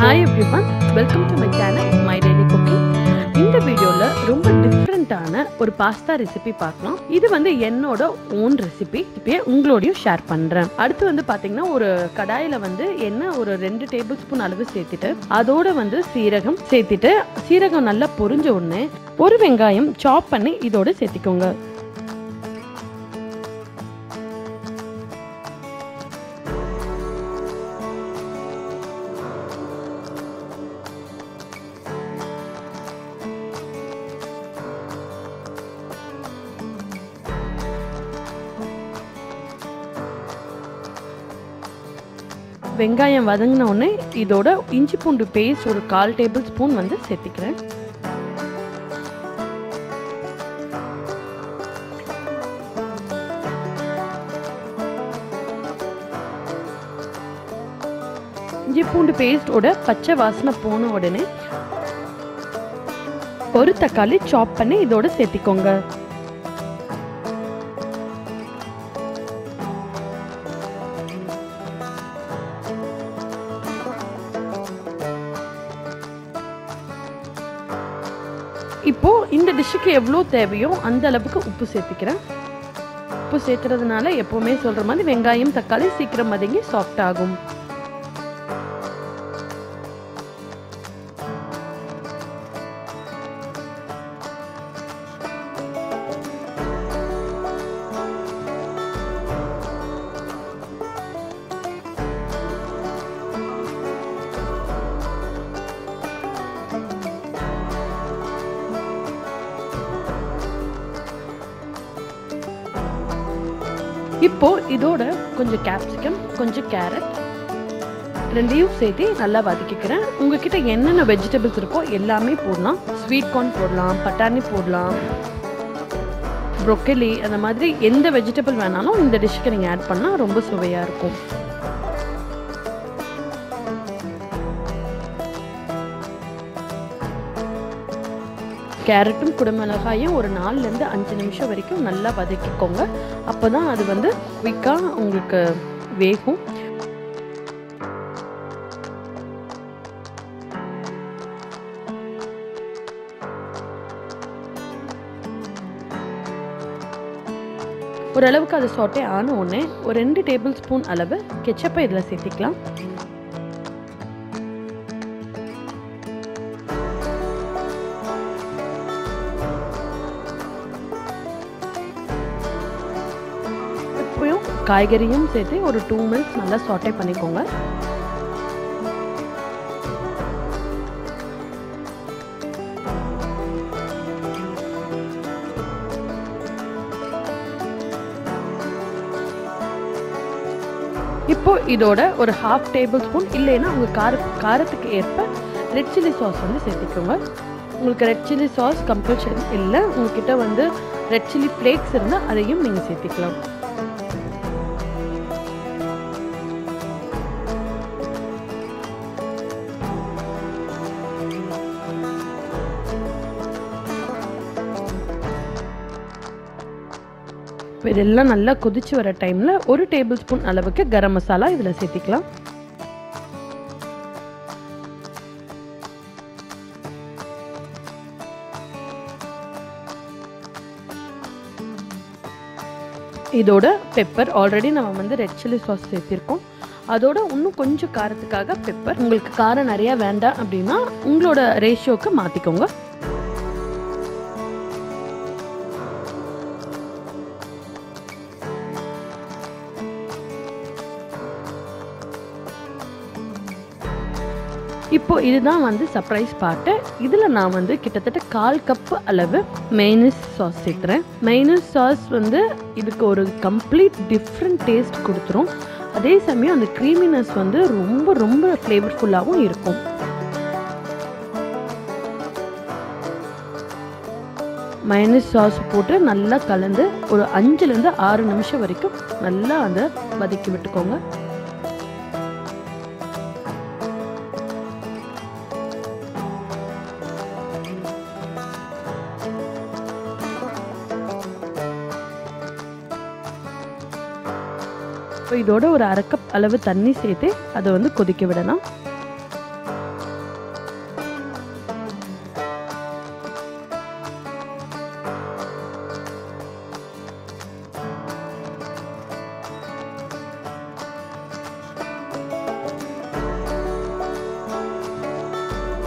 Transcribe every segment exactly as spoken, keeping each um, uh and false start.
Hi everyone, welcome to my channel My Daily Cooking. இந்த வீடியோல ரொம்ப டிஃபரண்டான ஒரு பாஸ்தா ரெசிபி பார்க்கலாம். இது வந்து என்னோட ஓன் ரெசிபி. இப்பயே உங்களோடயும் ஷேர் பண்றேன். அடுத்து வந்து பாத்தீங்கன்னா ஒரு கடாயில வந்து எண்ணெய் ஒரு ரெண்டு டேபிள் ஸ்பூன் அளவு சேர்த்துட்டு அதோட வந்து சீரகம் சேர்த்துட்டு சீரகம் நல்லா பொரிஞ்ச உடனே ஒரு வெங்காயம் சாப் பண்ணி இதோட சேர்த்திக்கோங்க. வெங்காயம் வதங்கின உடனே இதோட இஞ்சி பூண்டு பேஸ்ட் ஒரு கால் டேபிள் ஸ்பூன் வந்து சேர்த்திக்கிறேன். இஞ்சி பூண்டு பேஸ்டோட பச்சை வாசனை போன உடனே ஒரு தக்காளி சாப் பண்ணி இதோட சேர்த்திக்கோங்க. இப்போ இந்த டிஷ்ஷுக்கு எவ்வளோ தேவையோ அந்த அளவுக்கு உப்பு சேர்த்துக்கிறேன். உப்பு சேர்த்துறதுனால எப்பவுமே சொல்ற மாதிரி வெங்காயம் தக்காளி சீக்கிரம் வதங்கி சாஃப்ட் ஆகும். இப்போ இதோட கொஞ்சம் கேப்சிகம் கொஞ்சம் கேரட் ரெண்டையும் சேர்த்து நல்லா வதக்கிக்கிறேன். உங்ககிட்ட என்னென்ன வெஜிடபிள்ஸ் இருக்கோ எல்லாமே போடலாம். ஸ்வீட் கார்ன் போடலாம், பட்டாணி போடலாம், ப்ரோக்கலி, அந்த மாதிரி எந்த வெஜிடபிள் வேணாலும் இந்த டிஷ்க்கு நீங்கள் ஆட் பண்ணால் ரொம்ப சுவையாக இருக்கும். கேரட்டும் குடமிளகாயும் ஒரு நாலுலேருந்து அஞ்சு நிமிஷம் வரைக்கும் நல்லா வதக்கிக்கோங்க. அப்போ தான் அது வந்து குயிக்காக உங்களுக்கு வேகும். ஓரளவுக்கு அது சாட்டே ஆன உடனே ஒரு ரெண்டு டேபிள் ஸ்பூன் அளவு கெச்சப்பை இதில் சேர்த்திக்கலாம். காய்கறியும் சேர்த்து ஒரு டூ மினிட்ஸ் நல்லா சாட்டே பண்ணிக்கோங்க. இப்போ இதோட ஒரு ஹாஃப் டேபிள் ஸ்பூன் இல்லைன்னா உங்க கார காரத்துக்கு ஏற்ப ரெட் சில்லி சாஸ் வந்து சேர்த்துக்கோங்க. உங்களுக்கு ரெட் சில்லி சாஸ் கம்பல்சரி இல்லை, உங்ககிட்ட வந்து ரெட் சில்லி ஃப்ளேக்ஸ் இருந்தால் அதையும் நீங்கள் சேர்த்துக்கலாம். இதெல்லாம் நல்லா கொதிச்சு வர டைம்ல ஒரு டேபிள் ஸ்பூன் அளவுக்கு கரம் மசாலா இதில் சேர்த்திக்கலாம். இதோட பெப்பர் ஆல்ரெடி நம்ம வந்து ரெட் சில்லி சாஸ் சேர்த்திருக்கோம். அதோட இன்னும் கொஞ்சம் காரத்துக்காக பெப்பர். உங்களுக்கு காரம் நிறைய வேண்டாம் அப்படின்னா உங்களோட ரேஷியோக்கு மாத்திக்கோங்க. இப்போ இதுதான் வந்து சர்ப்ரைஸ் பார்ட்டு. இதில் நான் வந்து கிட்டத்தட்ட கால் கப்பு அளவு மெய்னஸ் சாஸ் சேர்த்துறேன். மெய்னஸ் சாஸ் வந்து இதுக்கு ஒரு கம்ப்ளீட் டிஃப்ரெண்ட் டேஸ்ட் கொடுத்துரும். அதே சமயம் அந்த க்ரீமினஸ் வந்து ரொம்ப ரொம்ப ஃப்ளேவர்ஃபுல்லாகவும் இருக்கும். மைனஸ் சாஸ் போட்டு நல்லா கலந்து ஒரு அஞ்சுலேருந்து ஆறு நிமிஷம் வரைக்கும் நல்லா அதை வதக்கி விட்டுக்கோங்க. இப்போ இதோட ஒரு அரை கப் அளவு தண்ணி சேர்த்து அதை வந்து கொதிக்க விடலாம்.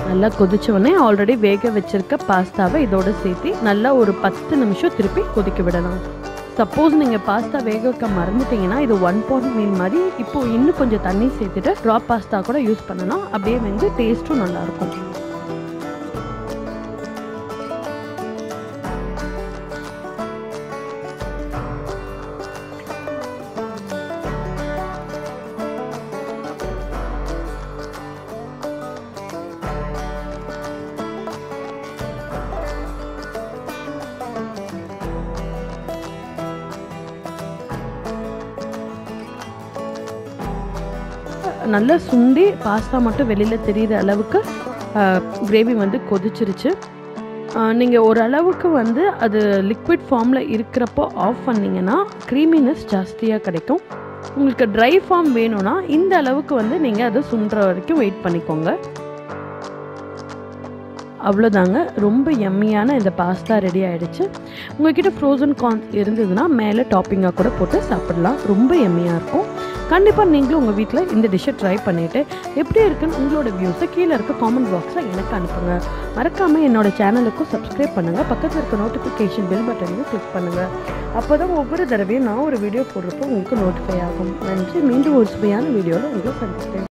நல்லா கொதிச்ச உடனே ஆல்ரெடி வேக வச்சிருக்க பாஸ்தாவை இதோட சேர்த்து நல்லா ஒரு பத்து நிமிஷம் திருப்பி கொதிக்க விடலாம். சப்போஸ் நீங்கள் பாஸ்தா வேக வைக்க மறந்துட்டீங்கன்னா இது ஒன் பாட் மீல் மாதிரி இப்போது இன்னும் கொஞ்சம் தண்ணி சேர்த்துட்டு ட்ராப் பாஸ்தா கூட யூஸ் பண்ணலாம். அப்படியே வந்து டேஸ்ட்டும் நல்லாயிருக்கும். நல்லா சுண்டி பாஸ்தா மட்டும் வெளியில் தெரிகிற அளவுக்கு கிரேவி வந்து கொதிச்சிருச்சு. நீங்கள் ஓரளவுக்கு வந்து அது லிக்விட் ஃபார்மில் இருக்கிறப்போ ஆஃப் பண்ணிங்கன்னா க்ரீமினஸ் ஜாஸ்தியாக கிடைக்கும். உங்களுக்கு ட்ரை ஃபார்ம் வேணும்னா இந்த அளவுக்கு வந்து நீங்கள் அதை சுண்டுற வரைக்கும் வெயிட் பண்ணிக்கோங்க. அவ்வளோதாங்க, ரொம்ப யம்மியான இந்த பாஸ்தா ரெடி ஆகிடுச்சு. உங்கள்கிட்ட ஃப்ரோசன் கார்ன்ஸ் இருந்ததுன்னா மேலே டாப்பிங்காக கூட போட்டு சாப்பிடலாம். ரொம்ப யம்மியாக இருக்கும். கண்டிப்பாக நீங்களும் உங்கள் வீட்டில் இந்த டிஷ்ஷை ட்ரை பண்ணிவிட்டு எப்படி இருக்குன்னு உங்களோட வியூஸை கீழே இருக்க காமெண்ட் பாக்ஸில் எனக்கு அனுப்புங்க. மறக்காமல் என்னோடய சேனலுக்கும் சப்ஸ்கிரைப் பண்ணுங்கள். பக்கத்தில் இருக்க நோட்டிஃபிகேஷன் பெல் பட்டனையும் கிளிக் பண்ணுங்கள். அப்போ தான் ஒவ்வொரு தடவையும் நான் ஒரு வீடியோ போடுறப்போ உங்களுக்கு நோட்டிஃபை ஆகும். நன்றி. மீண்டும் ஒரு சுவையான வீடியோவில் உங்களை சந்திக்கிறேன்.